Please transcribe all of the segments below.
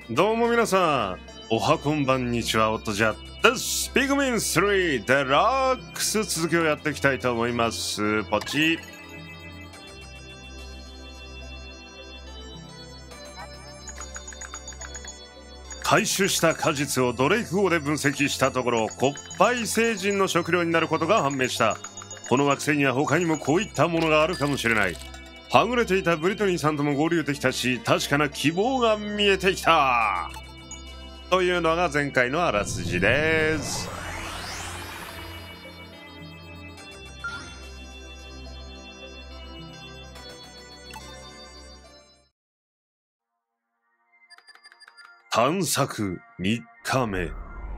どうも皆さん、おはこんばんにちは、おとじゃです。ピグミン3デラックス続きをやっていきたいと思います。ポチ。回収した果実をドレイク号で分析したところ、コッパイ星人の食料になることが判明した。この惑星には他にもこういったものがあるかもしれない。はぐれていたブリトニーさんとも合流できたし、確かな希望が見えてきたというのが前回のあらすじです。探索3日目。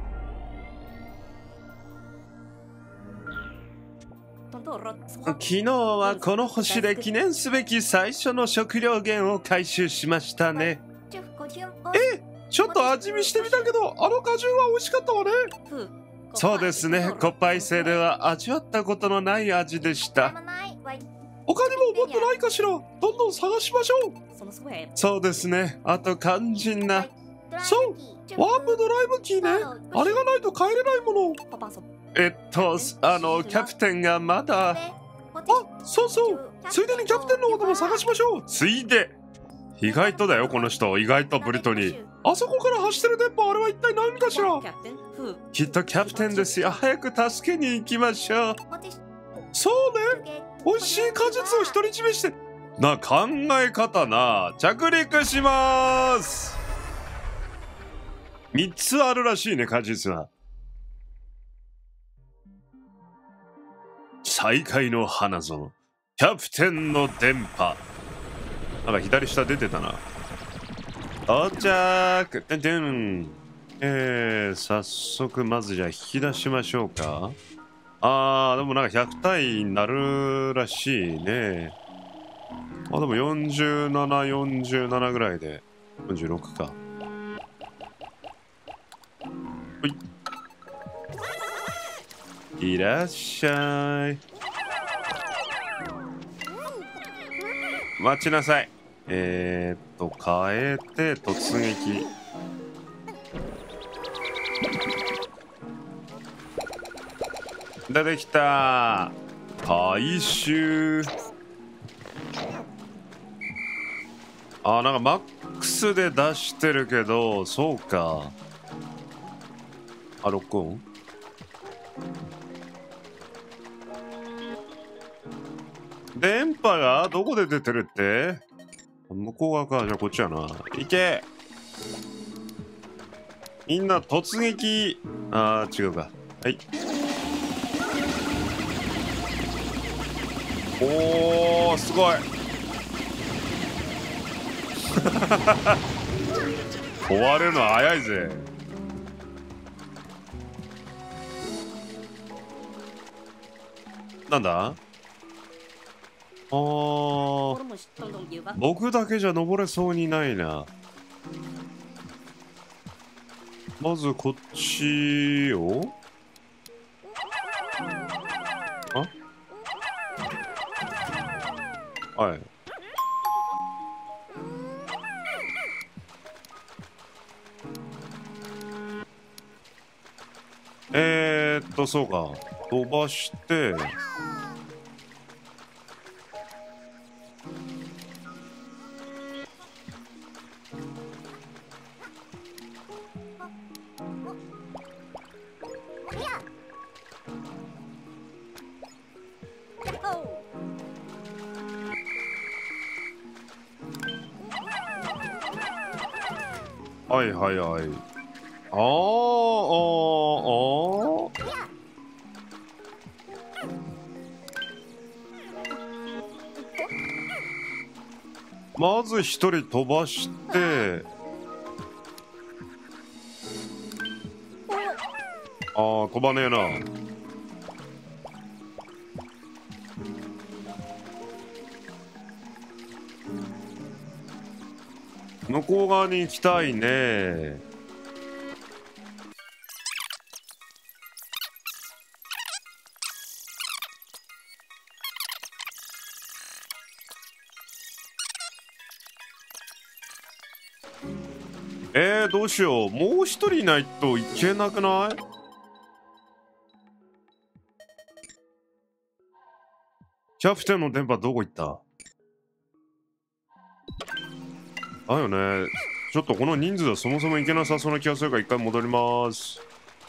昨日はこの星で記念すべき最初の食料源を回収しましたね。ちょっと味見してみたけど、あの果汁は美味しかったわね。そうですね、コッパイ星では味わったことのない味でした。他にももっとないかしら。どんどん探しましょう。そうですね、あと肝心なそう、ワープドライブキーね。あれがないと帰れないもの。キャプテンがまだ。そうそう。ついでにキャプテンのことも探しましょう。ついで。意外とだよ、この人。意外とブリトニー。あそこから走ってる電波、あれは一体何かしら。きっとキャプテンですよ。早く助けに行きましょう。そうね。美味しい果実を独り占めして。な考え方な。着陸します。3つあるらしいね、果実は。再会の花園、キャプテンの電波。なんか左下出てたな。到着。てんてん。早速まずじゃあ引き出しましょうか。でもなんか100体になるらしいね。でも47、47ぐらいで。46か。いらっしゃい。待ちなさい。変えて突撃。出てきた。回収。なんかマックスで出してるけど、そうか。ロックオン。電波がどこで出てるって？向こう側か。じゃあこっちやな。行け。みんな突撃。違うか。はい。おー、すごい。終わるの早いぜ。なんだ？僕だけじゃ登れそうにないな。まずこっちを。はい。そうか。飛ばして。はいはいはい。まず一人飛ばして、飛ばねえな。向こう側に行きたいね。 どうしよう。もう一人いないといけなくない？キャプテンの電波どこ行った？だよね。ちょっとこの人数はそもそもいけなさそうな気がするから一回戻ります。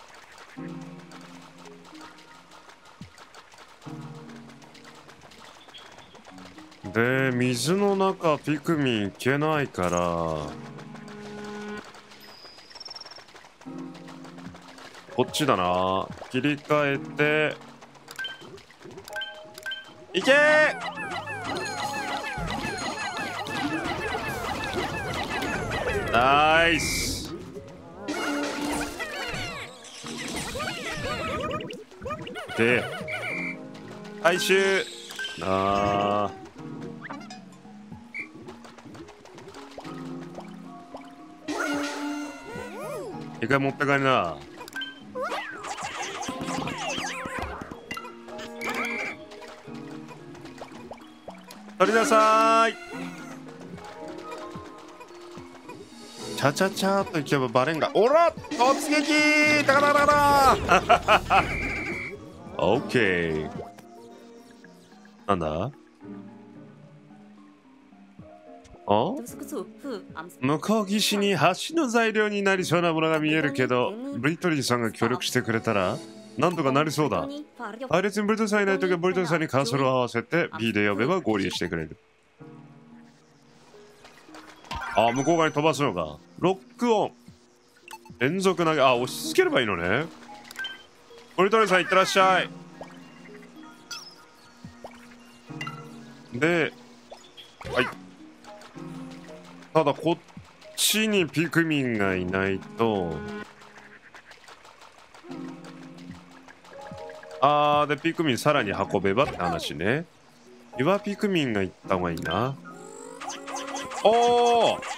で、水の中ピクミンいけないから、こっちだな。切り替えて、いけー！ナイス！で、回収！一回持って帰りな。取りなさーい。チャチャチャーといけばバレンが。おら突撃タカタカタカオッケー。なんだ？向こう岸に橋の材料になりそうなものが見えるけど、ブリトリーさんが協力してくれたらなんとかなりそうだ。配列にブリトリーさんいないときはブリトリーさんにカーソルを合わせて B で呼べば合流してくれる。向こう側に飛ばすのか。ロックオン。連続投げ。押し続ければいいのね。ブリトリーさんいってらっしゃい。で、はい。ただこっちにピクミンがいないと。でピクミンさらに運べばって話ね。岩ピクミンが行った方がいいな。おお！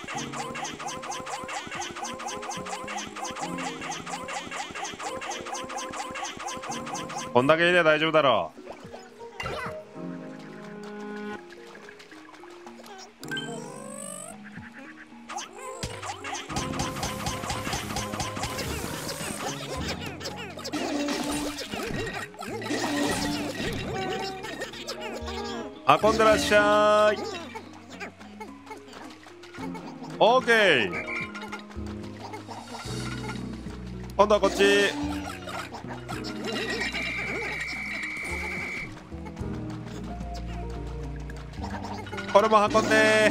こんだけいれば大丈夫だろう。運んでらっしゃい。オーケー。今度はこっち。これも運んで。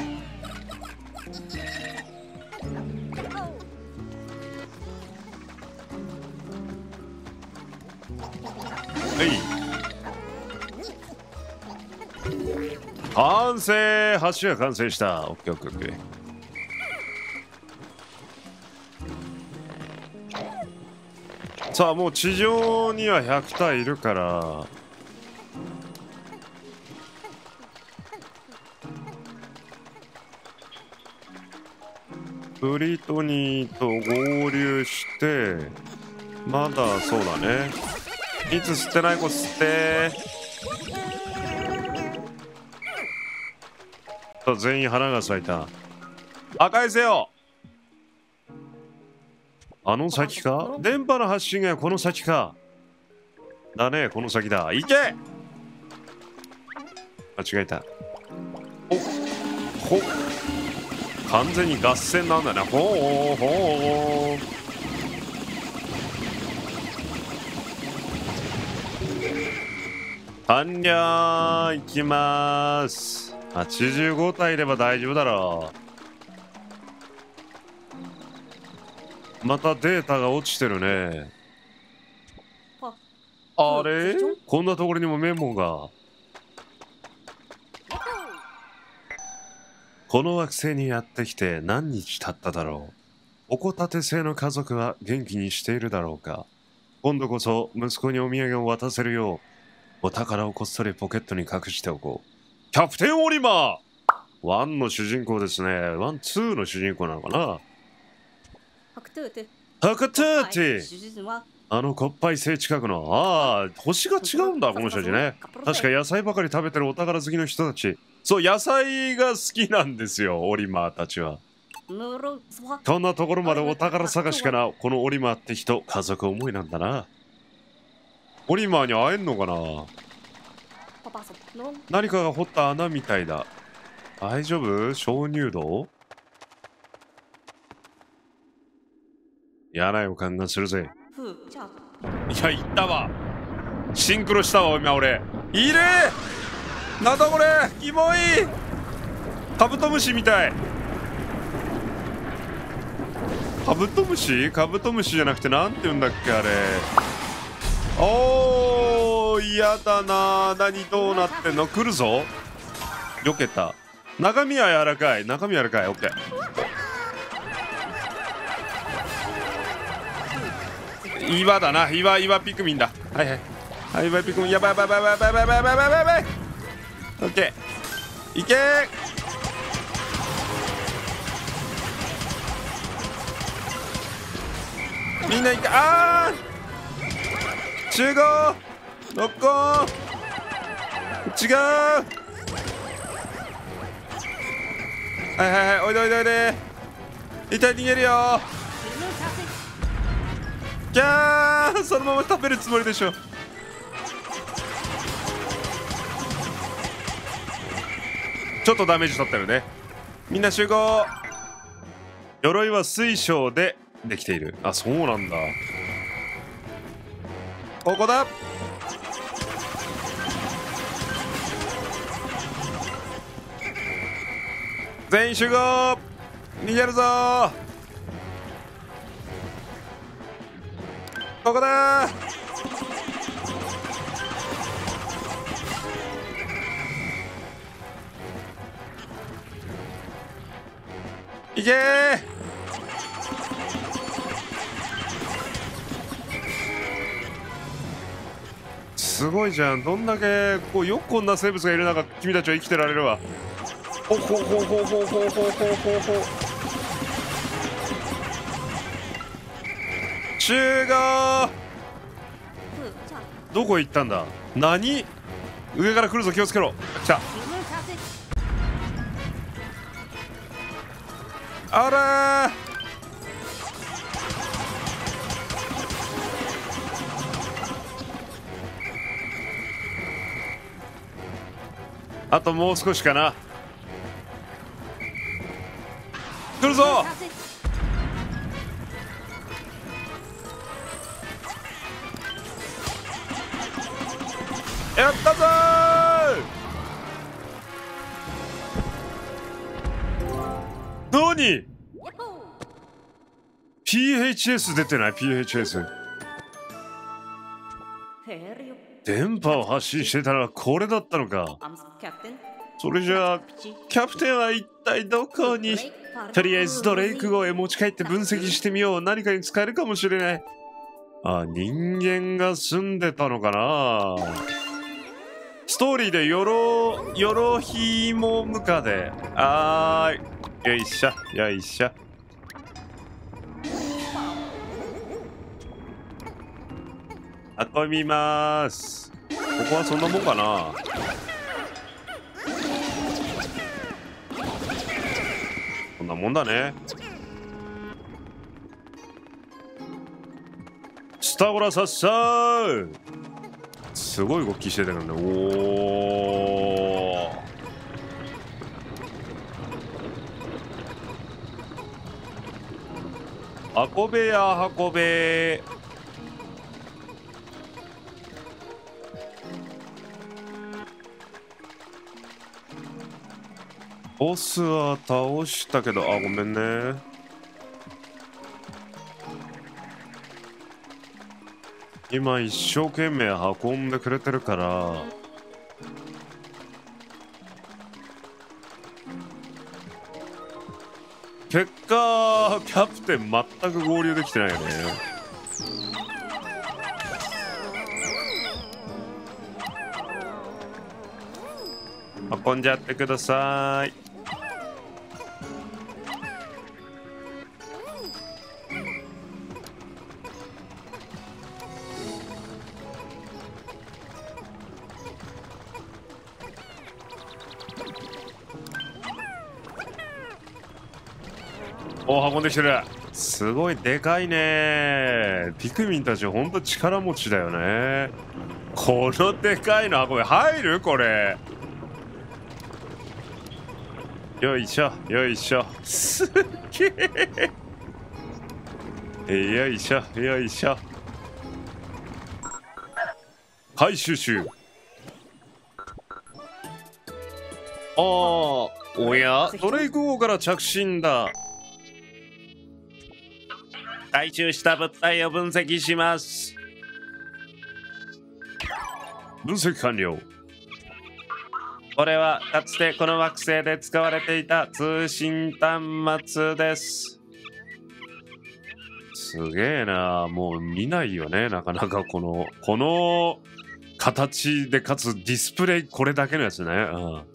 はい。完成！橋が完成した。オッケーオッケーオッケー。さあもう地上には100体いるからブリトニーと合流してまだそうだね。いつ吸ってない子吸って全員花が咲いた。返せよ。あの先か？電波の発信がこの先か。だね、この先だ。行け！間違えた。完全に合戦なんだね。ほー。完了。行きます。85体いれば大丈夫だろう。またデータが落ちてるね。あれ？こんなところにもメモが。この惑星にやってきて何日経っただろう。おこたて製の家族は元気にしているだろうか。今度こそ息子にお土産を渡せるようお宝をこっそりポケットに隠しておこう。キャプテンオリマー1の主人公ですね。1、2の主人公なのかな。ハクトゥーティ。あのコッパイ星近くの。星が違うんだこの人たちね。確か野菜ばかり食べてるお宝好きの人たち。そう、野菜が好きなんですよオリマーたちは。 こんなところまでお宝探しかな。このオリマーって人、家族思いなんだな。オリマーに会えんのかな。何かが掘った穴みたいだ。大丈夫？鍾乳洞？嫌な予感がするぜ。いや、行ったわ。シンクロしたわ、今俺。いる！なんだこれ！キモい！カブトムシみたい。カブトムシ？カブトムシじゃなくてなんて言うんだっけあれ。おー、嫌だな。何どうなってんの？来るぞ。避けた。中身は柔らかい。中身柔らかい。オッケー。岩だな。岩ピクミンだ。はいはい。はい、岩ピクミン。やばいやばいやばいやばいやばいやばいやばいやばい。オッケー。いけー。みんな行け。あー、集合。ノッコー。違う。はいはいはい、おいでおいでおいで。一体逃げるよ。キャー、そのまま食べるつもりでしょ。ちょっとダメージ取ったよね。みんな集合。鎧は水晶でできている。あ、そうなんだ。ここだ。全員集合。逃げるぞ。ここだ。いけー。すごいじゃん。どんだけこうよくこんな生物がいる中君たちは生きてられるわ。ほほほほほほほほほほ。集合。どこ行ったんだ。何？上から来るぞ。気をつけろ。来た。あらー。あともう少しかな。来るぞ。やったぞー。何？ PHS 出てない？ PHS 電波を発信してたらこれだったのか。それじゃあキャプテンは一体どこに？とりあえずドレイク号へ持ち帰って分析してみよう。何かに使えるかもしれない。あ、人間が住んでたのかな。ストーリーでよろひもむかで。あーい、よいしょよいしょ。運びます。ここはそんなもんかな。こんなもんだね。スタゴラサッサー。すごい動きしてたからね。おお。運べや運べ。ボスは倒したけど、あ、ごめんね。今一生懸命運んでくれてるから。結果キャプテン全く合流できてないよね。運んじゃってください。 お、運んできてる。すごいでかいね。ピクミンたちほんと力持ちだよね。このでかいの運び入るこれ。よいしょよいしょ。すっげえ。よいしょよいしょ。回収集。おや、ドレイク号から着信だ。回収した物体を分析します。分析完了。これはかつてこの惑星で使われていた通信端末です。すげえな。もう見ないよね、なかなかこの形でかつディスプレイこれだけのやつね。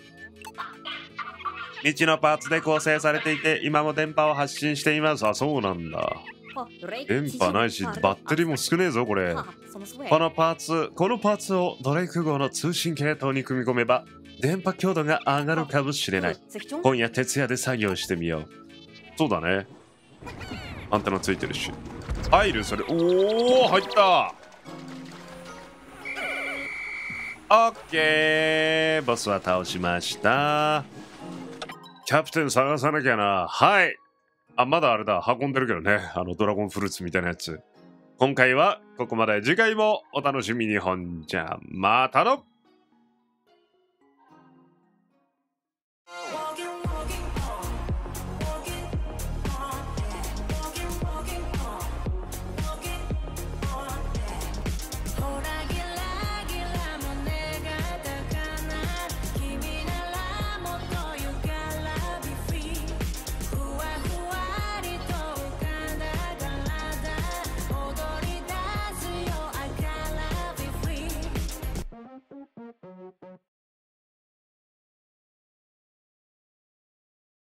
未知のパーツで構成されていて、今も電波を発信しています。あ、そうなんだ。電波ないし、バッテリーも少ねえぞ、これ。このパーツをドレイク号の通信系統に組み込めば、電波強度が上がるかもしれない。今夜徹夜で作業してみよう。そうだね。アンテナついてるし。入るそれ。おお、入った。オッケー。ボスは倒しました。キャプテン探さなきゃな。はい。あ、まだあれだ。運んでるけどね。ドラゴンフルーツみたいなやつ。今回はここまで。次回もお楽しみに。ほんじゃ、またの